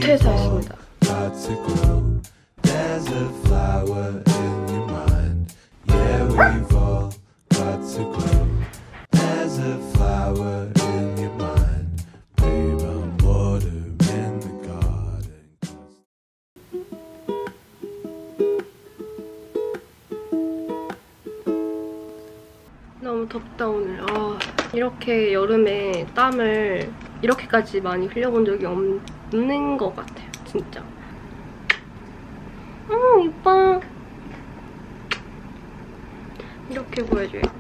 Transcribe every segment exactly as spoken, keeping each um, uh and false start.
퇴사했습니다. 너무 덥다 오늘. 아, 이렇게 여름에 땀을 이렇게까지 많이 흘려본 적이 없는 것 같아요. 진짜. 어, 이뻐. 이렇게 보여줘야겠다.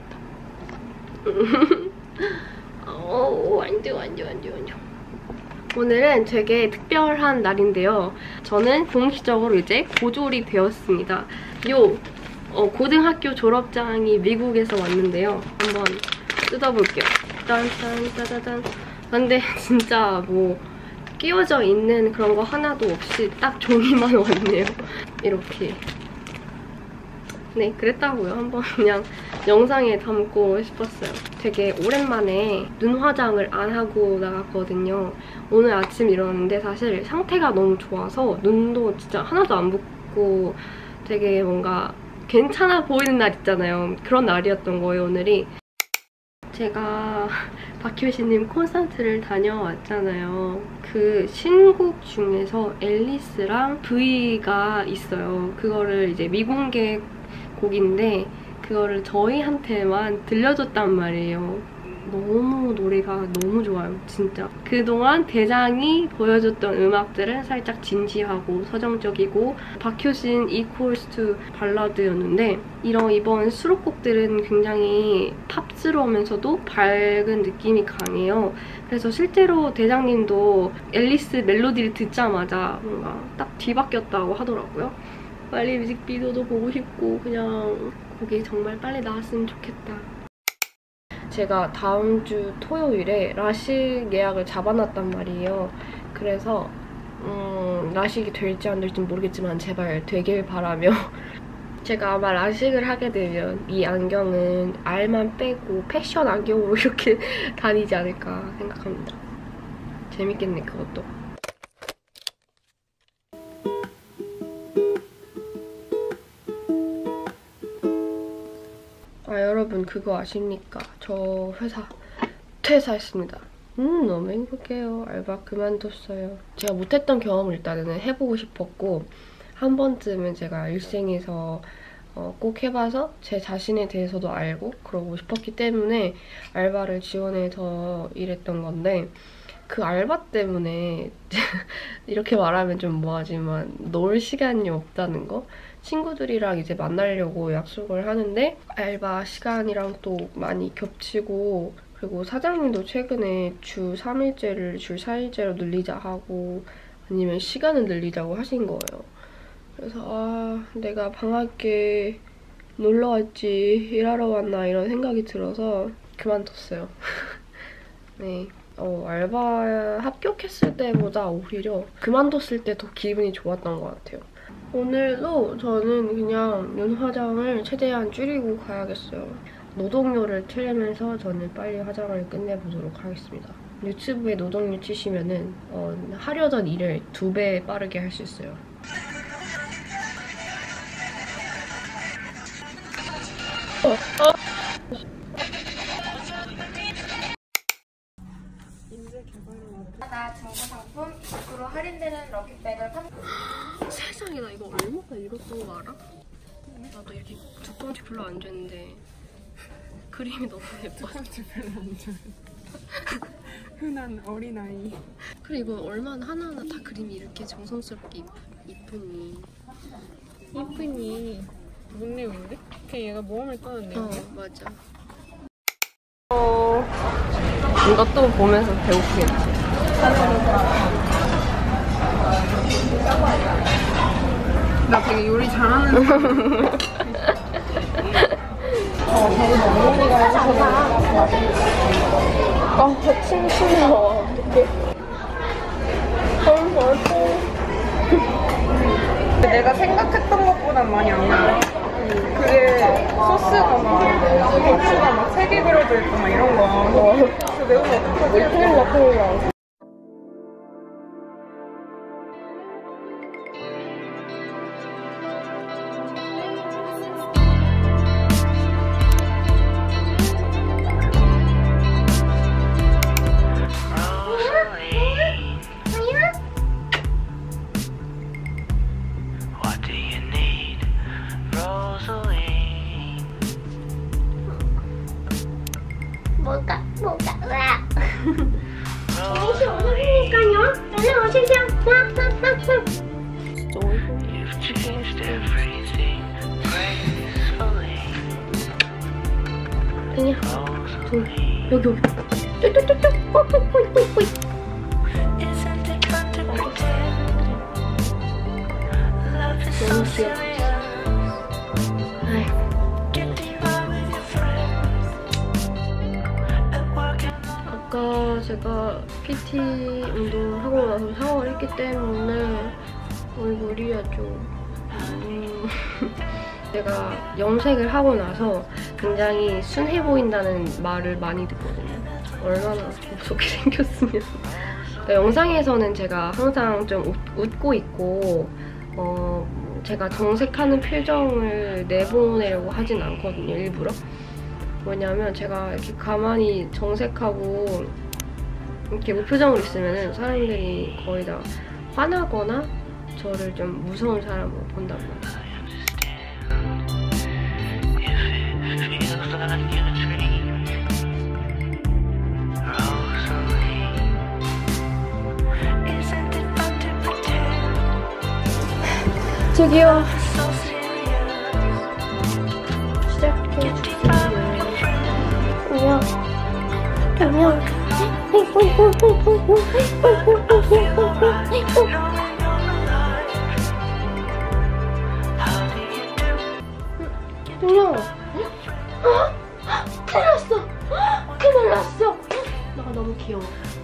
어, 완전 완전 완전 완전. 오늘은 되게 특별한 날인데요. 저는 공식적으로 이제 고졸이 되었습니다. 요 어, 고등학교 졸업장이 미국에서 왔는데요. 한번 뜯어볼게요. 짠짠짜자잔. 근데 진짜 뭐 끼워져 있는 그런 거 하나도 없이 딱 종이만 왔네요. 이렇게. 네, 그랬다고요. 한번 그냥 영상에 담고 싶었어요. 되게 오랜만에 눈 화장을 안 하고 나갔거든요. 오늘 아침 일어났는데 사실 상태가 너무 좋아서 눈도 진짜 하나도 안 붓고 되게 뭔가 괜찮아 보이는 날 있잖아요. 그런 날이었던 거예요, 오늘이. 제가 박효신님 콘서트를 다녀왔잖아요. 그 신곡 중에서 앨리스랑 브이가 있어요. 그거를 이제 미공개 곡인데 그거를 저희한테만 들려줬단 말이에요. 너무 노래가 너무 좋아요, 진짜. 그동안 대장이 보여줬던 음악들은 살짝 진지하고 서정적이고 박효신 equals to 발라드였는데 이런 이번 수록곡들은 굉장히 팝스러우면서도 밝은 느낌이 강해요. 그래서 실제로 대장님도 앨리스 멜로디를 듣자마자 뭔가 딱 뒤바뀌었다고 하더라고요. 빨리 뮤직비디오도 보고 싶고 그냥 곡이 정말 빨리 나왔으면 좋겠다. 제가 다음 주 토요일에 라식 예약을 잡아놨단 말이에요. 그래서 음, 라식이 될지 안 될지 모르겠지만 제발 되길 바라며 제가 아마 라식을 하게 되면 이 안경은 알만 빼고 패션 안경으로 이렇게 다니지 않을까 생각합니다. 재밌겠네, 그것도. 아, 여러분 그거 아십니까? 저 회사 퇴사했습니다. 음, 너무 행복해요. 알바 그만뒀어요. 제가 못했던 경험을 일단은 해보고 싶었고 한 번쯤은 제가 일생에서 어, 꼭 해봐서 제 자신에 대해서도 알고 그러고 싶었기 때문에 알바를 지원해서 일했던 건데 그 알바 때문에 이렇게 말하면 좀 뭐하지만 놀 시간이 없다는 거? 친구들이랑 이제 만나려고 약속을 하는데 알바 시간이랑 또 많이 겹치고 그리고 사장님도 최근에 주 삼 일째를 주 사 일째로 늘리자 하고 아니면 시간을 늘리자고 하신 거예요. 그래서 아, 내가 방학에 놀러 왔지 일하러 왔나 이런 생각이 들어서 그만뒀어요. 네. 어, 알바 합격했을 때보다 오히려 그만뒀을 때 더 기분이 좋았던 것 같아요. 오늘도 저는 그냥 눈 화장을 최대한 줄이고 가야겠어요. 노동요를 틀면서 저는 빨리 화장을 끝내보도록 하겠습니다. 유튜브에 노동요 치시면은 어, 하려던 일을 두 배 빠르게 할 수 있어요. 어, 어. 중고 상품 이십 퍼센트 할인되는 럭키백을 판... 세상에, 나 이거 얼마나 읽었던 거 알아? 나도 이렇게 두꺼운지 별로 안 좋아했는데 그림이 너무 예뻐. 두꺼운지 별로 안 좋아해. 흔한 어린아이. 그래, 이거 얼마나 하나하나 다 그림이 이렇게 정성스럽게 이쁘니. 이쁘니. 뭔 내용인데? 걔 얘가 모험을 떠는 내용이야? 어, 맞아. 어... 이것도 보면서 배고프겠지. 나 되게 요리 잘하는 아, 침 튀어. 어떡해. 너무 맛있어. 내가 생각했던 것보단 많이 안 나와. 그게 소스가 막 고추가 막 세 개 들어져 있고 막 이런 거. 어. 그래서 매운 거 어떡하지? 큰일 나, 큰일 나. 여기 여기. 뚜뚜뚜뚜. 호이 호이 호이 호이. 너무 귀여워. 아까 제가 피티 운동을 하고 나서 샤워를 했기 때문에 얼굴이 아주 음... 제가 염색을 하고 나서 굉장히 순해 보인다는 말을 많이 듣거든요. 얼마나 무섭게 생겼으면. 그러니까 영상에서는 제가 항상 좀 웃, 웃고 있고 어, 제가 정색하는 표정을 내보내려고 하진 않거든요, 일부러. 뭐냐면 제가 이렇게 가만히 정색하고 이렇게 무표정으로 있으면 사람들이 거의 다 화나거나 저를 좀 무서운 사람으로 본단 말이에요. 저기요. 시작해주세요. 안녕. 안녕. 안녕. 큰일 났어. 큰일 났어. 너가 너무 귀여워.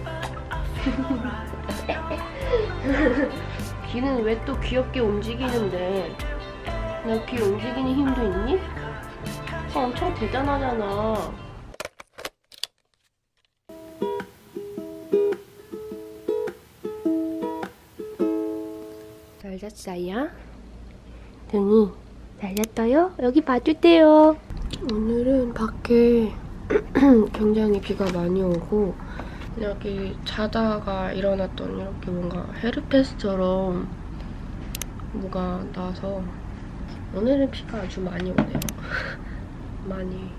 귀는 왜 또 귀엽게 움직이는데? 나 귀 움직이는 힘도 있니? 어, 엄청 대단하잖아. 잘 잤어요? 등이 잘 잤어요? 여기 봐주세요. 오늘은 밖에 굉장히 비가 많이 오고 여기 자다가 일어났더니 이렇게 뭔가 헤르페스처럼 뭐가 나서 오늘은 비가 아주 많이 오네요. 많이.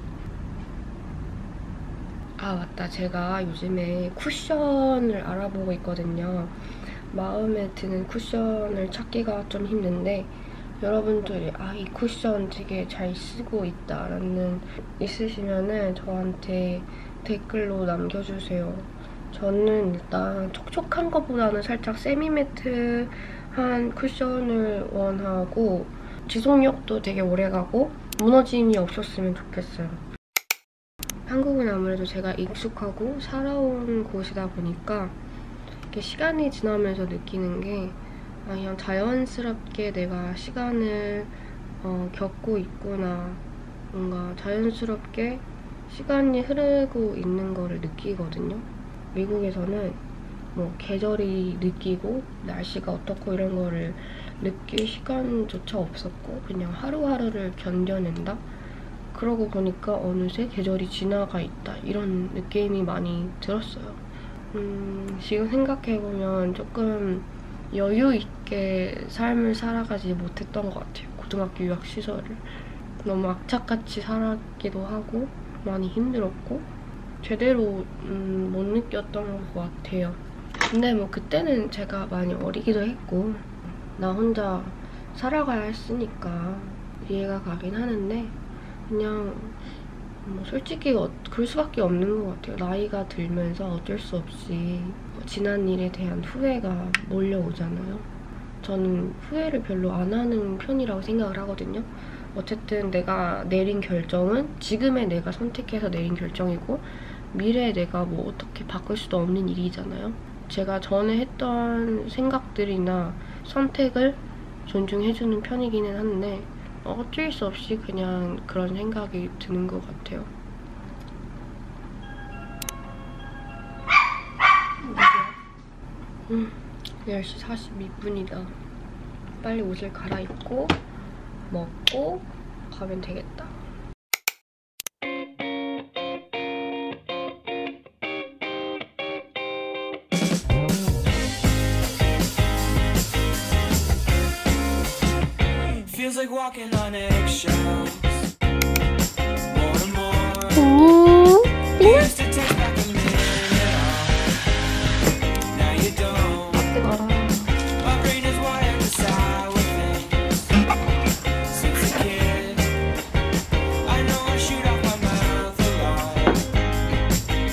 아 맞다, 제가 요즘에 쿠션을 알아보고 있거든요. 마음에 드는 쿠션을 찾기가 좀 힘든데 여러분들이 아, 이 쿠션 되게 잘 쓰고 있다라는 있으시면은 저한테 댓글로 남겨주세요. 저는 일단 촉촉한 것보다는 살짝 세미매트한 쿠션을 원하고 지속력도 되게 오래가고 무너짐이 없었으면 좋겠어요. 한국은 아무래도 제가 익숙하고 살아온 곳이다 보니까 이렇게 시간이 지나면서 느끼는 게 아, 그냥 자연스럽게 내가 시간을 어, 겪고 있구나. 뭔가 자연스럽게 시간이 흐르고 있는 거를 느끼거든요. 미국에서는 뭐 계절이 느끼고 날씨가 어떻고 이런 거를 느낄 시간조차 없었고 그냥 하루하루를 견뎌낸다? 그러고 보니까 어느새 계절이 지나가 있다 이런 느낌이 많이 들었어요. 음, 지금 생각해보면 조금 여유 있게 삶을 살아가지 못했던 것 같아요. 고등학교 유학 시절을. 너무 악착같이 살았기도 하고 많이 힘들었고 제대로 음, 못 느꼈던 것 같아요. 근데 뭐 그때는 제가 많이 어리기도 했고 나 혼자 살아가야 했으니까 이해가 가긴 하는데 그냥 뭐 솔직히 어, 그럴 수밖에 없는 것 같아요. 나이가 들면서 어쩔 수 없이 지난 일에 대한 후회가 몰려오잖아요. 저는 후회를 별로 안 하는 편이라고 생각을 하거든요. 어쨌든 내가 내린 결정은 지금의 내가 선택해서 내린 결정이고 미래에 내가 뭐 어떻게 바꿀 수도 없는 일이잖아요. 제가 전에 했던 생각들이나 선택을 존중해주는 편이기는 한데 어쩔 수 없이 그냥 그런 생각이 드는 것 같아요. 음, 열 시 사십이 분이다. 빨리 옷을 갈아입고 먹고 가면 되겠다. Feels like walking on eggshells. More and more. You used to take back a minute off. Now you don't. My brain is wired to sour things. Since a kid, I know I shoot off my mouth a lot.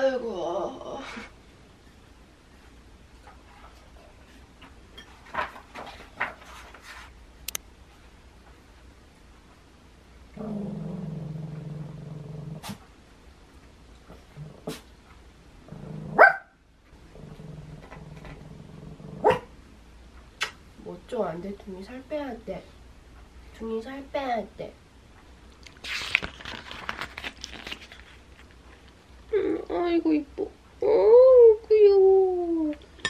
아이고. 뭐 좀 안 돼. 둥이 살 빼야 돼. 둥이 살 빼야 돼. 음, 아이고 이뻐. 어, 귀여워.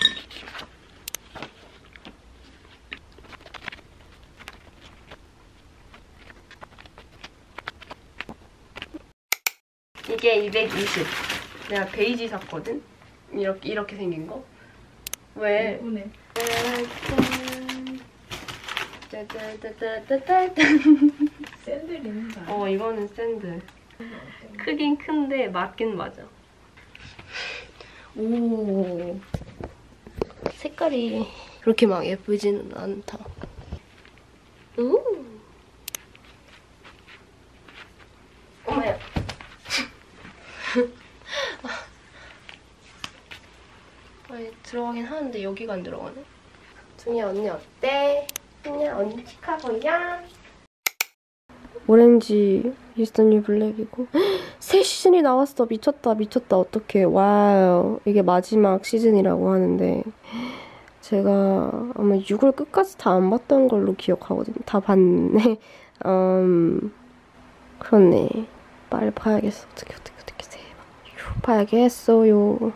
이게 이백이십. 내가 베이지 샀거든? 이렇게, 이렇게 생긴 거. 왜? 예쁘네. 샌들 있는 거 아니야? 어, 이거는 샌들. 크긴 큰데 맞긴 맞아. 오. 색깔이 그렇게 막 예쁘지는 않다. 오. 어머야. 아니, 들어가긴 하는데 여기가 안 들어가네. 둥이야, 언니 어때? 둥이야, 언니 치카고야? 오렌지 이스턴 블랙이고 새 시즌이 나왔어. 미쳤다 미쳤다. 어떡해. 와우. 이게 마지막 시즌이라고 하는데 제가 아마 육월 끝까지 다 안 봤던 걸로 기억하거든요. 다 봤네. 음, 그렇네. 빨리 봐야겠어. 어떻게 어떻게 어떻게 대박. 봐야겠어요.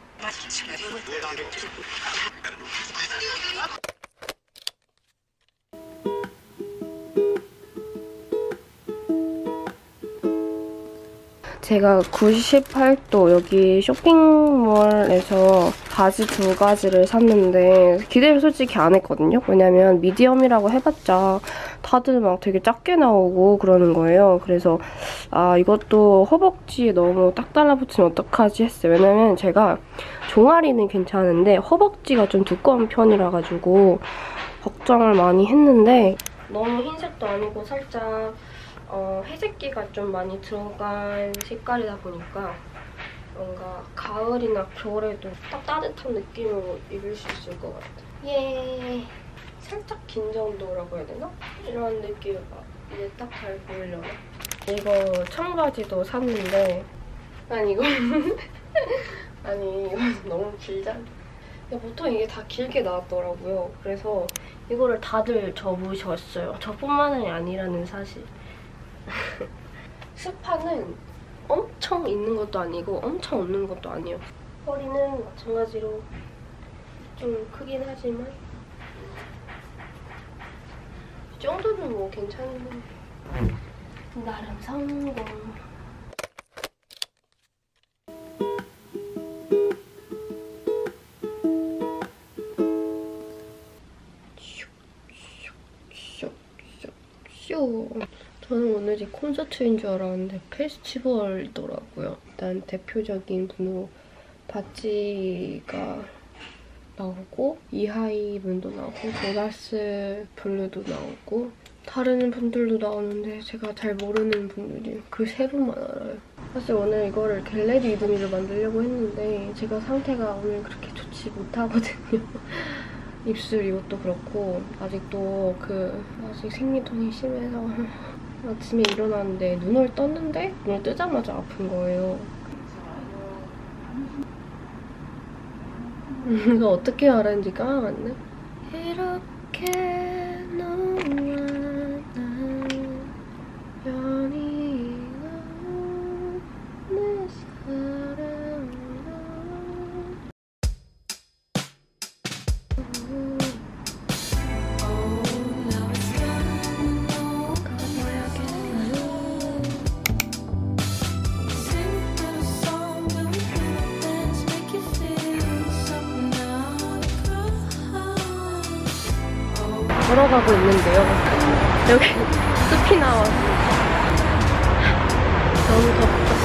제가 구십팔 도 여기 쇼핑몰에서 바지 두 가지를 샀는데 기대를 솔직히 안 했거든요. 왜냐면 미디엄이라고 해봤자 다들 막 되게 작게 나오고 그러는 거예요. 그래서 아 이것도 허벅지에 너무 딱 달라붙으면 어떡하지 했어요. 왜냐면 제가 종아리는 괜찮은데 허벅지가 좀 두꺼운 편이라 가지고 걱정을 많이 했는데 너무 흰색도 아니고 살짝 어, 회색기가 좀 많이 들어간 색깔이다 보니까 뭔가 가을이나 겨울에도 딱 따뜻한 느낌으로 입을 수 있을 것 같아요. 예, 살짝 긴 정도라고 해야 되나? 이런 느낌이 이제 딱 잘 보이려나? 이거 청바지도 샀는데 아니 이거 아니 이거 너무 길잖아. 보통 이게 다 길게 나왔더라고요. 그래서 이거를 다들 접으셨어요. 저뿐만이 아니라는 사실. 스파는 엄청 있는 것도 아니고 엄청 없는 것도 아니에요. 허리는 마찬가지로 좀 크긴 하지만 이 정도는 뭐 괜찮은데 나름 성공. 슉슉슉슉. 저는 오늘이 콘서트인 줄 알았는데 페스티벌이더라고요. 일단 대표적인 분으로 바지가 나오고 이하이분도 나오고 제바스 블루도 나오고 다른 분들도 나오는데 제가 잘 모르는 분들이 그 세 분만 알아요. 사실 오늘 이거를 겟레디 위드미를 만들려고 했는데 제가 상태가 오늘 그렇게 좋지 못하거든요. 입술 이것도 그렇고 아직도 그 아직 생리통이 심해서 아침에 일어났는데 눈을 떴는데 눈을 뜨자마자 아픈 거예요. 이거 어떻게 알았는지 까먹었네. 이렇게 너와 난 연이가 내 사랑으로 걸어가고 있는데요. 여기 숲이 나와서 너무 덥다.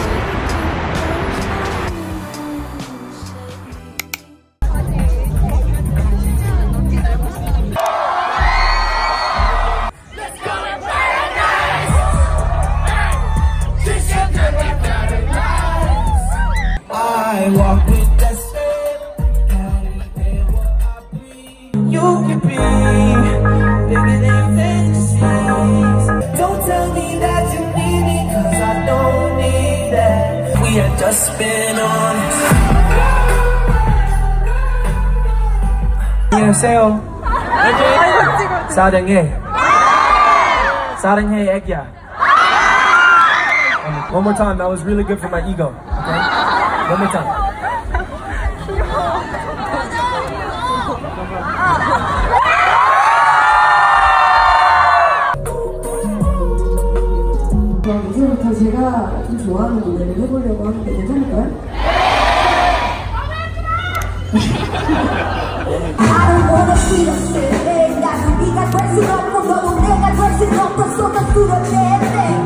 I I walk with that step. You can be bigger than fantasies. Don't tell me that you need me, cause I don't need that. We had just been honest. 안녕하세요. 사랑해. 사랑해, 애기야. Um, one more time, that was really good for my ego. Okay? One more time. 그럼 이제부터 제가 좀 좋아하는 노래를 해보려고 하는데 괜찮을까요? I don't wanna see the shit. 나는 네가 될 수 없고 너도 내가 될 수 없어 쏟아 뚫어내.